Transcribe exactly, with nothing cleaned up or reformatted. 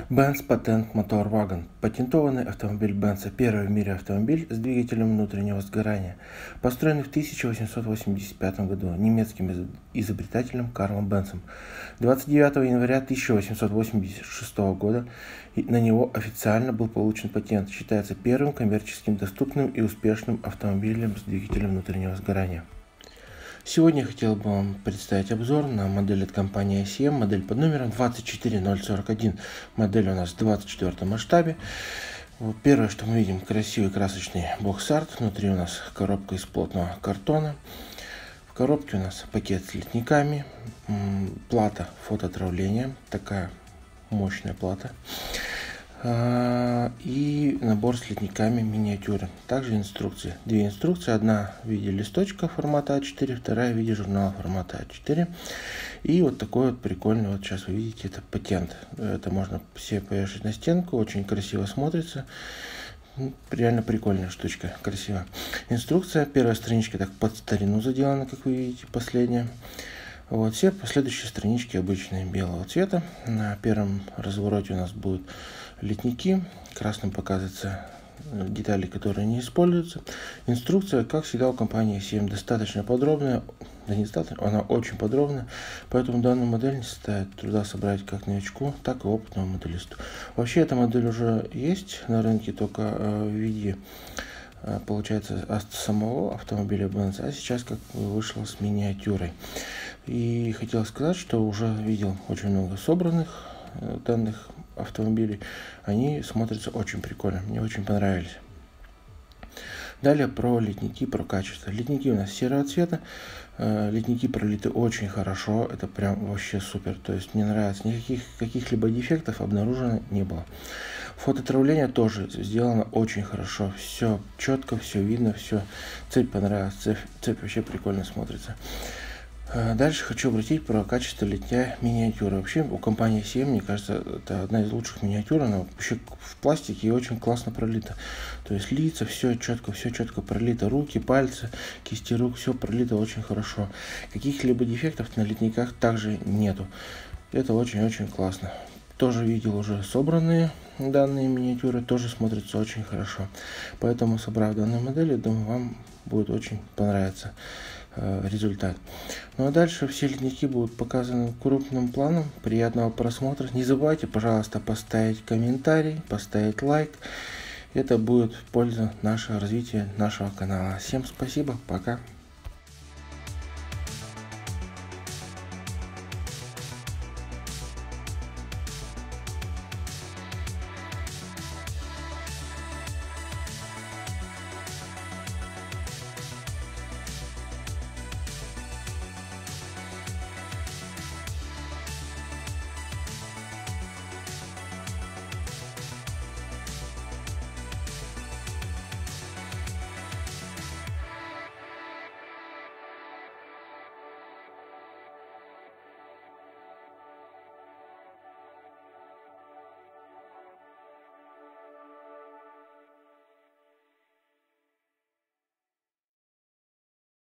Benz Patent Motor Wagon. Патентованный автомобиль Бенца, первый в мире автомобиль с двигателем внутреннего сгорания, построенный в тысяча восемьсот восемьдесят пятом году немецким изобретателем Карлом Бенцем. двадцать девятого января тысяча восемьсот восемьдесят шестого года на него официально был получен патент. Считается первым коммерческим доступным и успешным автомобилем с двигателем внутреннего сгорания. Сегодня я хотел бы вам представить обзор на модель от компании ай си эм, модель под номером двадцать четыре ноль сорок один. Модель у нас в двадцать четвёртом масштабе. Вот первое, что мы видим, красивый красочный бокс-арт. Внутри у нас коробка из плотного картона. В коробке у нас пакет с литниками, плата фотоотравления, такая мощная плата. И набор с литниками миниатюры. Также инструкции. Две инструкции. Одна в виде листочка формата а четыре, вторая в виде журнала формата а четыре. И вот такой вот прикольный, вот сейчас вы видите, это патент. Это можно все повешать на стенку, очень красиво смотрится. Реально прикольная штучка, красиво. Инструкция. Первая страничка так под старину заделана, как вы видите, последняя. Вот, все последующие странички обычные белого цвета. На первом развороте у нас будут литники. Красным показываются детали, которые не используются. Инструкция, как всегда, у компании ай си эм достаточно подробная. Да не достаточно, она очень подробная. Поэтому данную модель не составит труда собрать как новичку, так и опытному моделисту. Вообще эта модель уже есть на рынке, только в виде, получается, от самого автомобиля Benz, а сейчас как вышла с миниатюрой. И хотел сказать, что уже видел очень много собранных данных автомобилей. Они смотрятся очень прикольно, мне очень понравились. Далее про литники, про качество. Литники у нас серого цвета. Литники пролиты очень хорошо, это прям вообще супер. То есть мне нравится, никаких каких-либо дефектов обнаружено не было. Фототравление тоже сделано очень хорошо, все четко, все видно, все. Цепь понравилась, цепь, цепь вообще прикольно смотрится. Дальше хочу обратить про качество литья миниатюры. Вообще у компании ай си эм, мне кажется, это одна из лучших миниатюр. Она вообще в пластике и очень классно пролита. То есть лица, все четко, все четко пролито. Руки, пальцы, кисти рук, все пролито очень хорошо. Каких-либо дефектов на литниках также нету. Это очень-очень классно. Тоже видел уже собранные данные миниатюры, тоже смотрятся очень хорошо. Поэтому, собрав данную модель, я думаю, вам будет очень понравиться э, результат. Ну а дальше все литники будут показаны крупным планом. Приятного просмотра. Не забывайте, пожалуйста, поставить комментарий, поставить лайк. Это будет в пользу нашего развития нашего канала. Всем спасибо, пока.